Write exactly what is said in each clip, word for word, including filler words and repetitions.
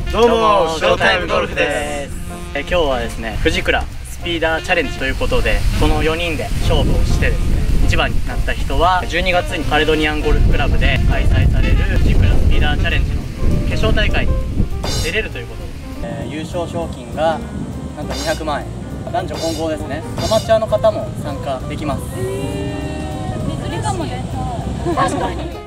どうもショータイムゴルフです。 え今日はですね、富士倉スピーダーチャレンジということで、このよにんで勝負をしてですね、いちばんになった人はじゅうにがつにカレドニアンゴルフクラブで開催される富士倉スピーダーチャレンジの決勝大会に出れるということで、えー、優勝賞金がなんかにひゃくまんえん、男女混合ですね。アマチュアの方も参加できます。 水着かもね。確かに。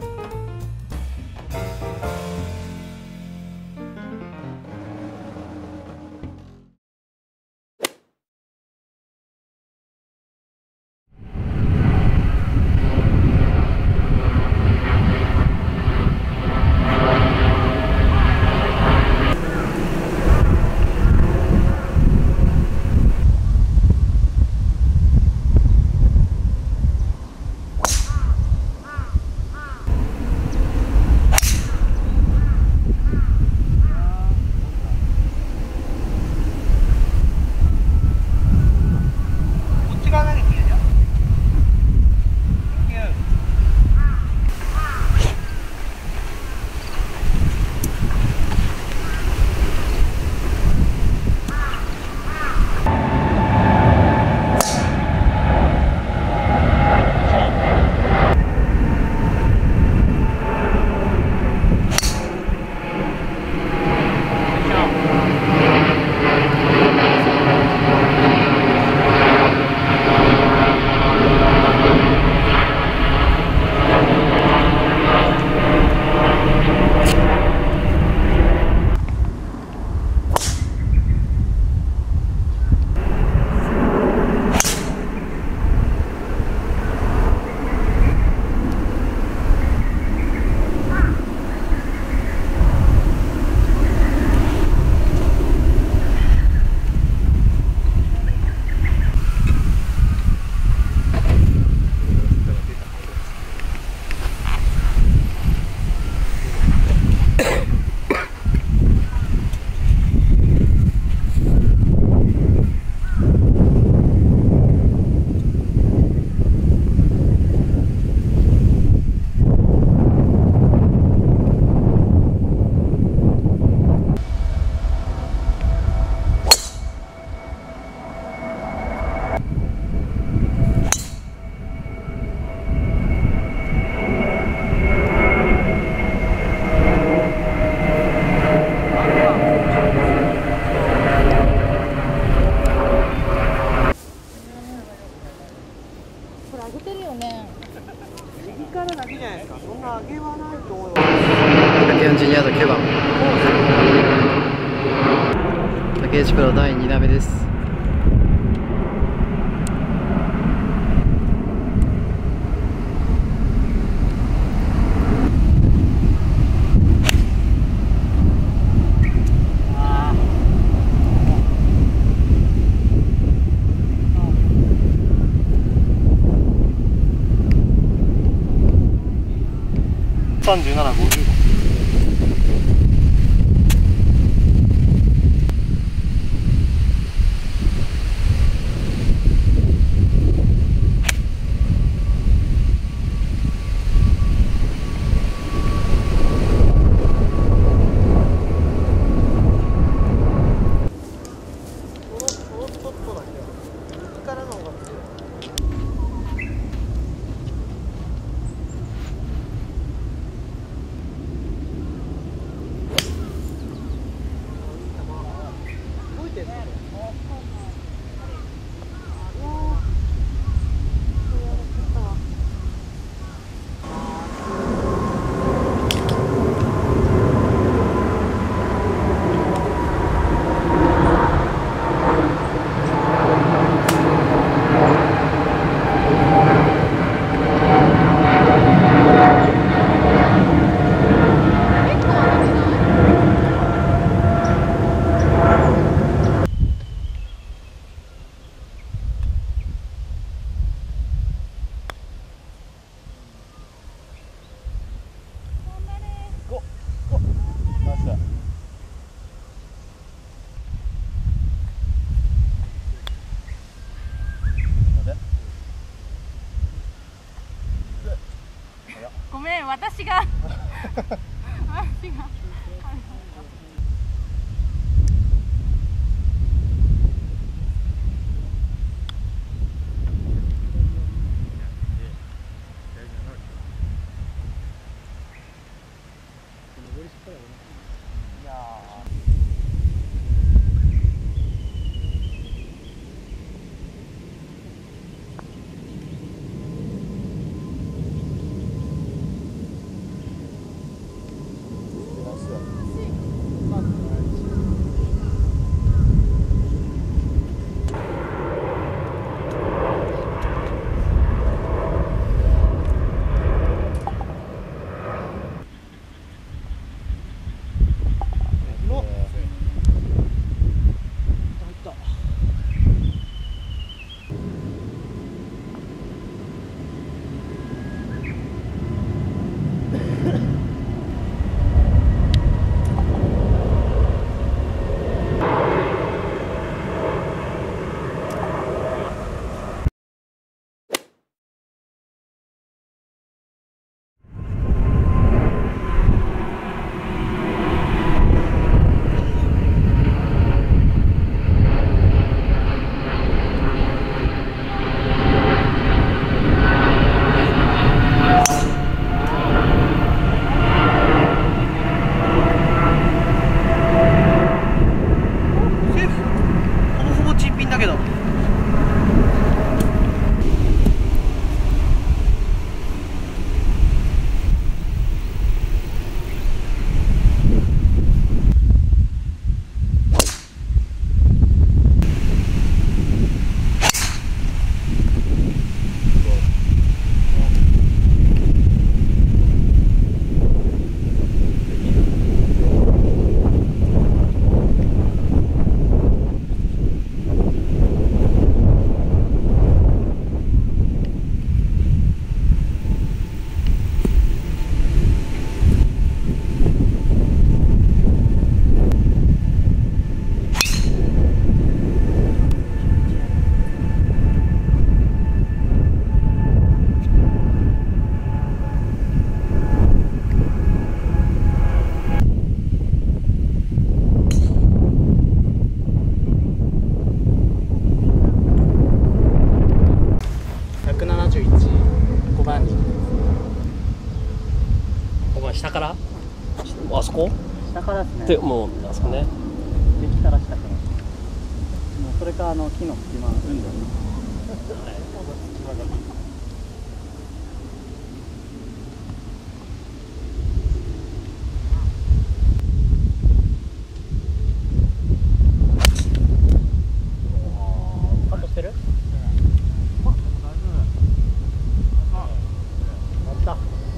ひゃくよんじゅうにヤードきゅうばん、竹内プロだいに打目です。 さんじゅうなな、ごじゅうご。 ごめん、私が私が下からあそこ下からですね。 でもうあそこねできたら下から。もうそれかあの木の隙間運動。カットしてる？あ、終わった。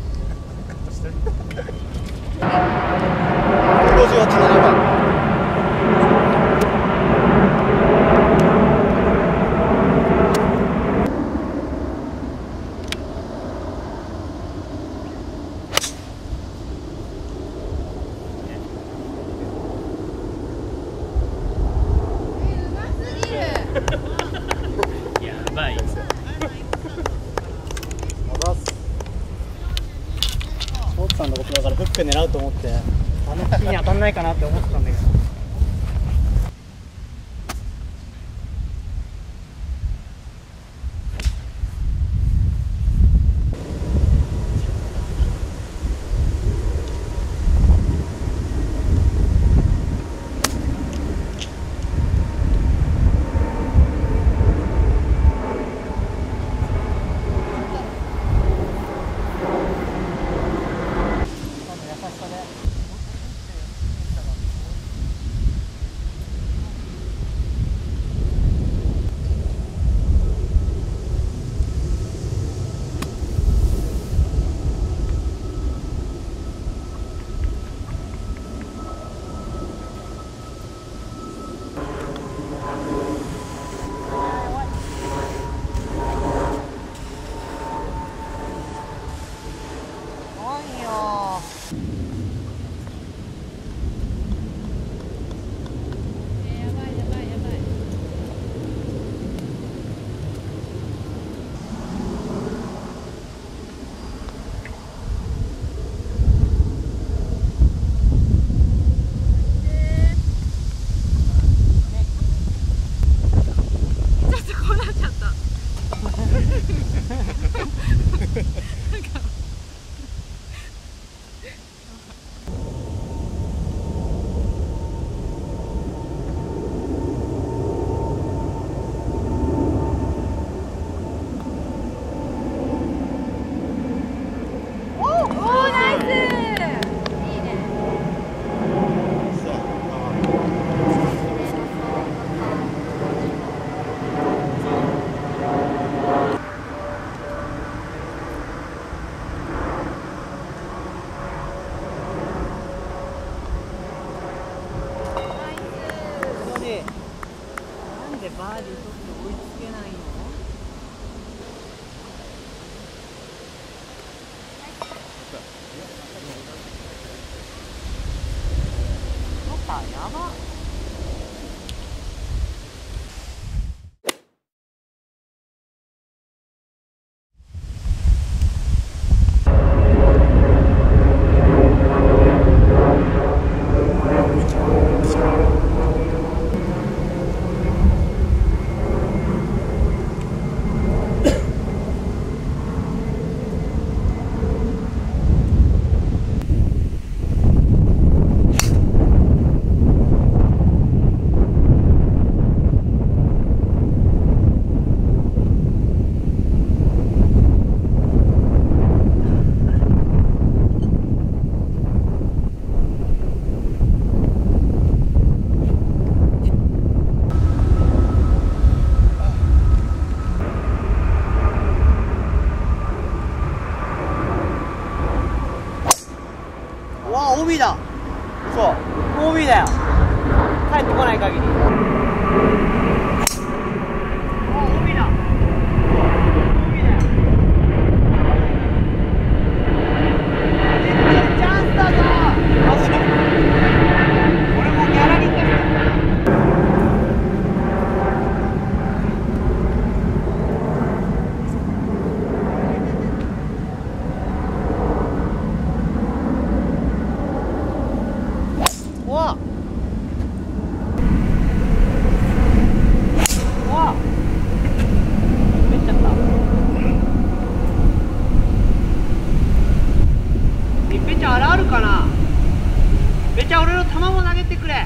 ごじゅうはち、ななばん。 やばい。ショーツさんのことだからフック狙うと思ってあの木に当たんないかなって思ってたんだけど。 バーでちょっと追いつけないの？パパやば。 わあ、オービー だ。そう、オービー だよ。帰ってこない限り。あ、オービー だ。オービー だよ。チャンスだぞ。俺もギャラリーだよ。わっわっめっちゃったいっぺんちゃんあれあるかな。めっちゃ俺の卵投げてくれ。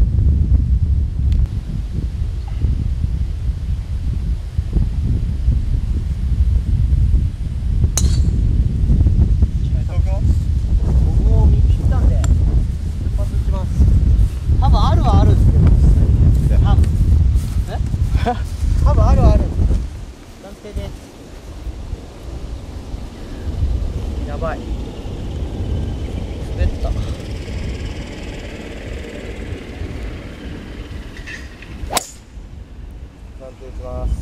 僕も見切ったんで多分あるはあるんですけど、多分え多分あるはあるんです断定です。やばい、滑った。 断定します。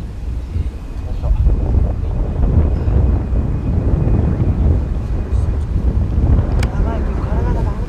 やばい、これ体がダメだ。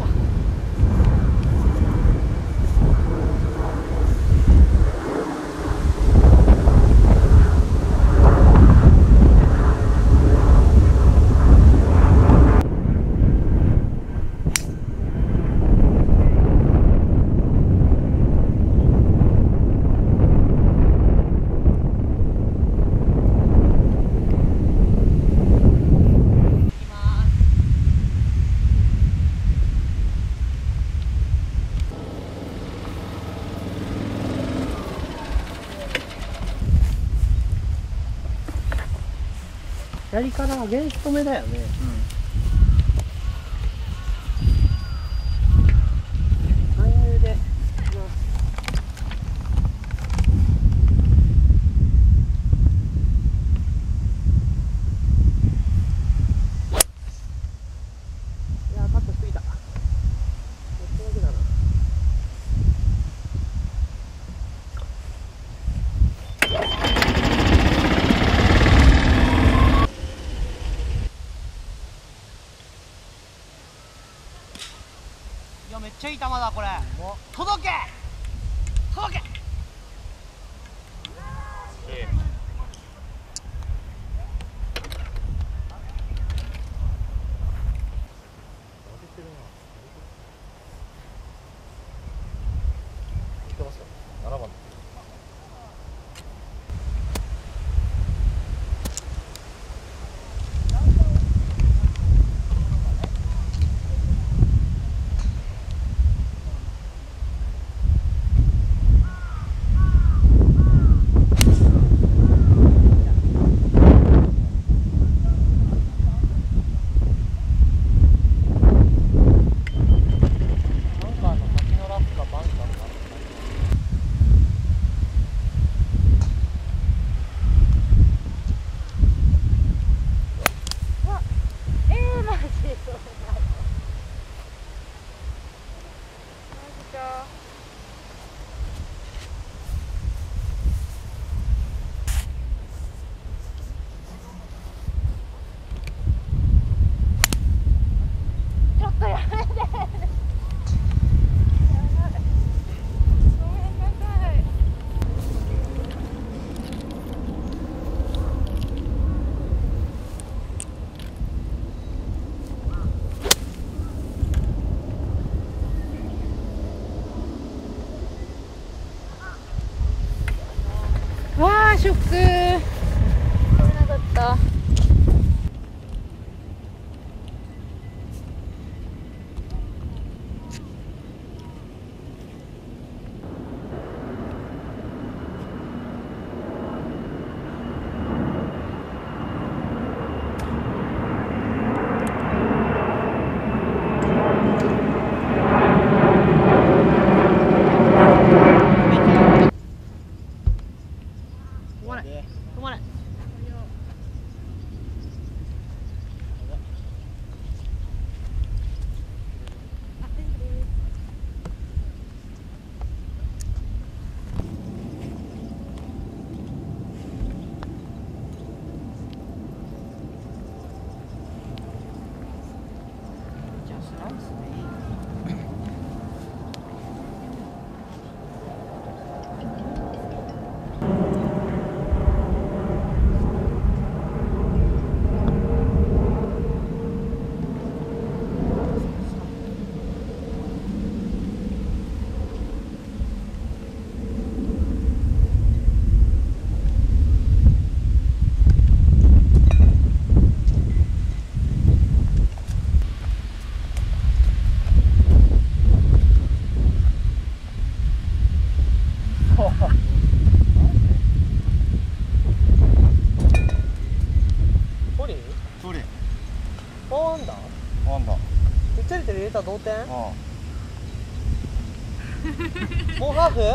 左からアゲンスト目だよね。勧誘で。いやー、カットしすぎた。ちょっとだけだな。いや、めっちゃいい球だこれ。届け届け。 ななばん。 ショック。取れなかった。 同点？もうハーフ？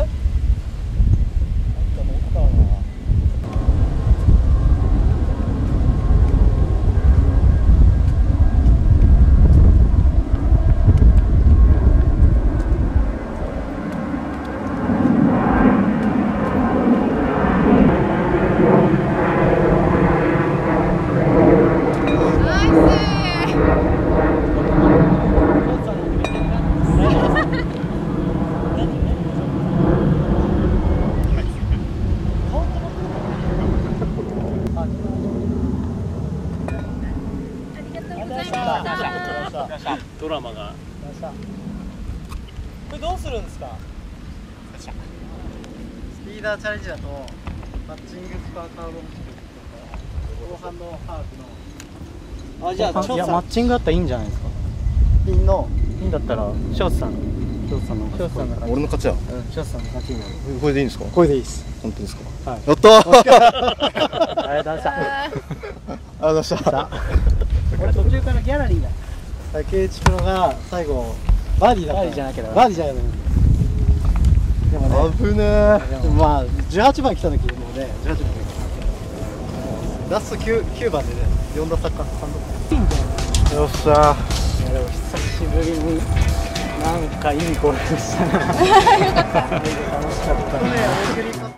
ドラマが。 これどうするんですか？ スピーダーチャレンジだとマッチングスコアカードとか後半のハーフのあ、じゃあいやマッチングだったらいいんじゃないですか。 ピンのいいんだったらショーツさんショーツさんのショーツさんの俺の勝ちだ。 うんショーツさんの勝ちになる。 これでいいんですか？ これでいいです本当ですか？ はいやったー。 ありがとうございました。 ありがとうございました。 俺途中からギャラリーだ。 ケイチプロが最後バーディーだったバーディーじゃなきゃダメバーディーじゃなきゃでもね危ねー。 でもまあじゅうはちばん来た時もうねじゅうはちばんラスト 9, 9番でねよん打差かさん打よっしゃいやでも久しぶりになんかいいゴルフしたな。よかった。楽しかったな。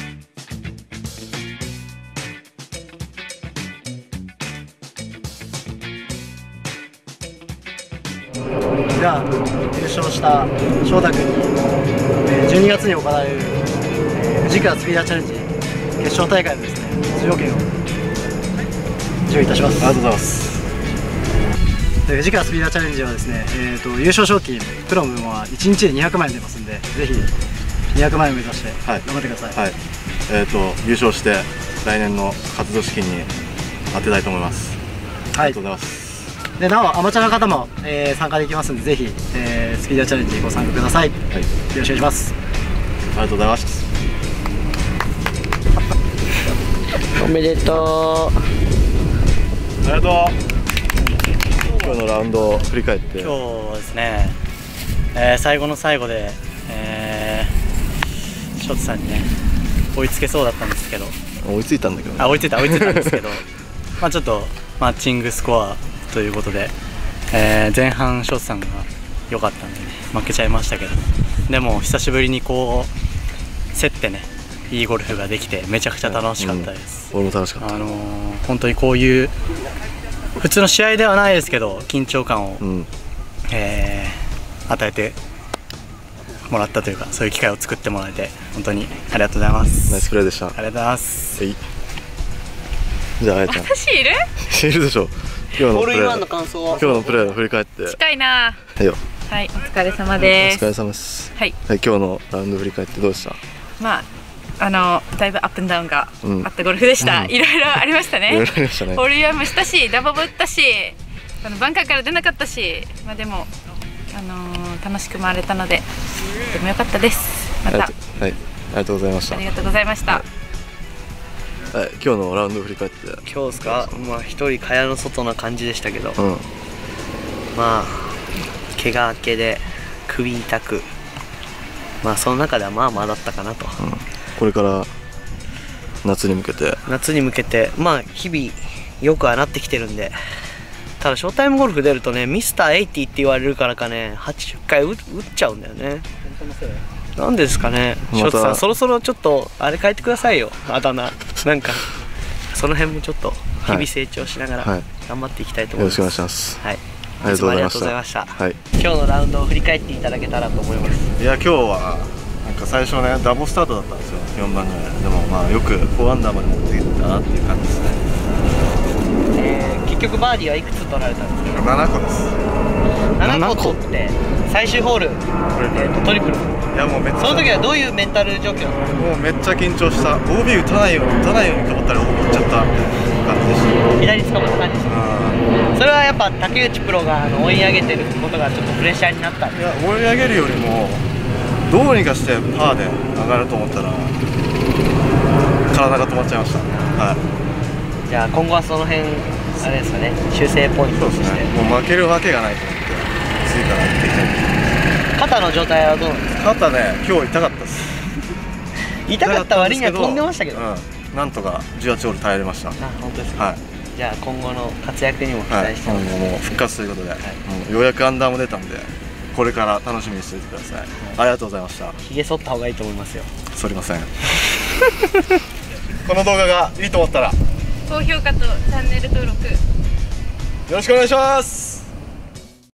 じゃあ優勝した翔太君に、えー、じゅうにがつに行われる、えー、富士倉スピーダーチャレンジ決勝大会のですね出場権を授与いたします。 ありがとうございます。 で富士倉スピーダーチャレンジはですね、えー、と優勝賞金プロムはいちにちでにひゃくまんえん出ますんで、ぜひにひゃくまんえんを目指して頑張ってください。 はい、えっ、ー、と優勝して来年の活動資金に当てたいと思います。ありがとうございます。 でなおアマチュアの方も、えー、参加できますんで、ぜひ、えー、スピーダーチャレンジにご参加ください。はい、よろしくお願いします。 ありがとうございます。 おめでとう。 ありがとう。今日のラウンドを振り返って。 今日ですね、えー、最後の最後で、えー、ショーツさんにね追いつけそうだったんですけど、 追いついたんだけど、ね、 あ追いついた追いついたんですけどまあちょっとマッチングスコアということで、えー、前半ショーツさんが良かったんでね負けちゃいましたけど、でも久しぶりにこう競ってねいいゴルフができてめちゃくちゃ楽しかったです。 うん、俺も楽しかった。 あのー、本当にこういう普通の試合ではないですけど緊張感を、うん、えー、与えてもらったというか、そういう機会を作ってもらえて本当にありがとうございます。 ナイスプレーでした。ありがとうございます。 はい、じゃああやちゃん。 私いる？ いるでしょ。今日のプレーの感想今日のプレーを振り返って。 近いな。 はいよ。 はい、お疲れ様です。 お疲れ様です。 はい。 はい、今日のラウンド振り返ってどうでした？ まああのだいぶアップンダウンがあったゴルフでした。いろいろありましたね。ホールインワンもしたし、ダボも打ったし、あのバンカーから出なかったし、まあでもあのー、楽しく回れたのでとても良かったです。またはい、 ありがとうございました。 ありがとうございました。 はい、今日のラウンド振り返って。 今日ですか、まあ一人蚊帳の外な感じでしたけど、 うん、 まあ怪我明けで首痛く、まあその中ではまあまあだったかなと、うん、 これから夏に向けて夏に向けてまあ日々よくはなってきてるんで、ただショータイムゴルフ出るとね、ミスターエイティって言われるからかね、はちじゅっかい打っちゃうんだよね。なんでですかね、ショートさん、そろそろちょっとあれ変えてくださいよ、あだ名。なんかその辺もちょっと日々成長しながら頑張っていきたいと思います。 よろしくお願いします。 はい、 ありがとうございまし。 した。 はい、今日のラウンドを振り返っていただけたらと思います。 いや、今日はなんか最初ね、ダボスタートだったんですよ、よんばんぐらい。でもまあよくフォーアンダーまで持ってきたなっていう感じですね。 えー、結局バーディーはいくつ取られたんですか？ ななこです。 ななこ取って最終ホール、えー、とトリプル。 いやもうめっちゃ、 その時はどういうメンタル状況？ もうめっちゃ緊張した。 オービー 打たないように打たないようにと思ったら オービー 打っちゃったみたいな感じでした。 左捕まった感じですか？それはやっぱ竹内プロがあの追い上げてることがちょっとプレッシャーになったんで。 いや、追い上げるよりもどうにかしてパーで上がると思ったら体が止まっちゃいました。はい、 じゃあ今後はその辺あれですかね、修正ポイントとして。 そうですね、もう負けるわけがないと思って次からやっていきたいと思います。 肩の状態はどうなんですか？ 肩ね、今日痛かったです。 痛かった割には飛んでましたけど、 うん、なんとかじゅうはちホール耐えれました。あ、 本当ですか？はい、じゃあ今後の活躍にも期待してます。 はい、もう復活ということで、はい、もうようやくアンダーも出たんで、これから楽しみにしておいてください。はい、ありがとうございました。 ひげ剃った方がいいと思いますよ。 剃りません。この動画がいいと思ったら高評価とチャンネル登録よろしくお願いします。